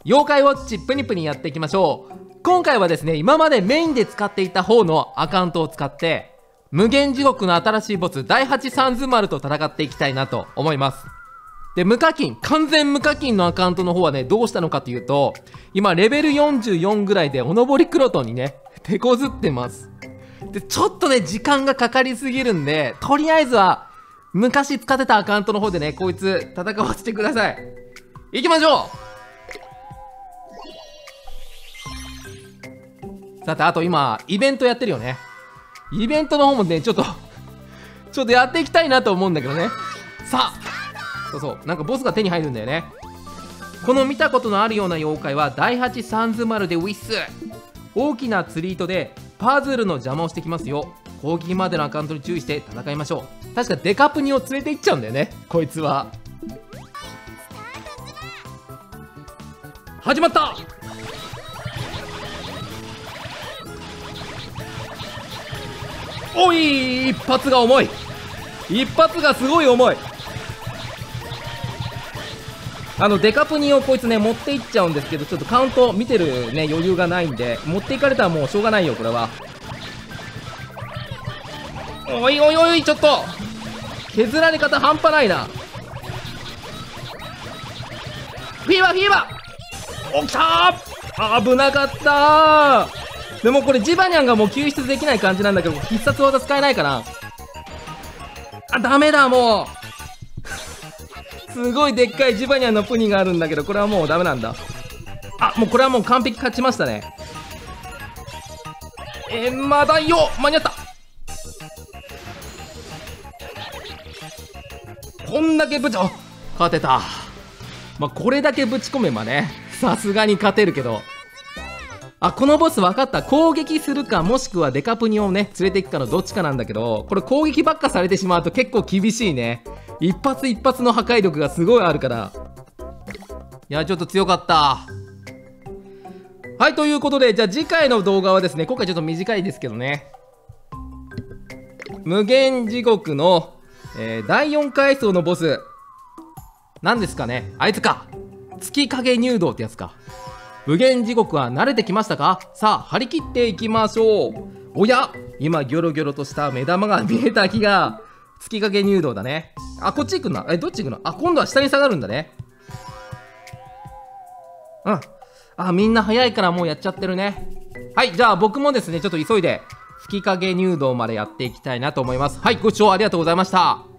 妖怪ウォッチプニプニやっていきましょう。今回はですね、今までメインで使っていた方のアカウントを使って無限地獄の新しいボス第8サンズマルと戦っていきたいなと思います。で、無課金、完全無課金のアカウントの方はね、どうしたのかというと、今レベル44ぐらいでおのぼりクロトンにね手こずってます。で、ちょっとね時間がかかりすぎるんで、とりあえずは昔使ってたアカウントの方でね、こいつ戦わせてください。行きましょう。さて、あと今イベントやってるよね。イベントの方もねちょっとやっていきたいなと思うんだけどね。さあ、そうなんかボスが手に入るんだよね。この見たことのあるような妖怪は第8サンズマルでウィス。大きな釣り糸でパズルの邪魔をしてきますよ。攻撃までのアカウントに注意して戦いましょう。確かデカプニを連れて行っちゃうんだよね、こいつは。始まった。おい、一発が重い。一発がすごい重い。デカプニをこいつね持っていっちゃうんですけど、ちょっとカウント見てるね余裕がないんで、持っていかれたらもうしょうがないよこれは。おいおいおい、ちょっと削られ方半端ないな。フィーバーフィーバー、おきたー。危なかったー。でもこれジバニャンがもう救出できない感じなんだけど、必殺技使えないかな。ダメだ、もうすごいでっかいジバニャンのプニがあるんだけど、これはもうダメなんだ。もうこれはもう完璧勝ちましたね。まだよ、間に合った。こんだけ勝てた。これだけぶち込めばね、さすがに勝てるけど。このボス分かった。攻撃するかもしくはデカプニをね連れていくかのどっちかなんだけど、これ攻撃ばっかされてしまうと結構厳しいね。一発一発の破壊力がすごいあるから。いや、ちょっと強かった。はい、ということで、じゃあ次回の動画はですね、今回ちょっと短いですけどね、無限地獄の、第4階層のボスなんですかね、あいつか、月影入道ってやつか。無限地獄は慣れてきましたか。さあ張り切っていきましょう。おや、今ギョロギョロとした目玉が見えた木が月影入道だね。こっち行くな。どっち行くの。今度は下に下がるんだね。みんな早いからもうやっちゃってるね。はい、じゃあ僕もですねちょっと急いで月影入道までやっていきたいなと思います。はい、ご視聴ありがとうございました。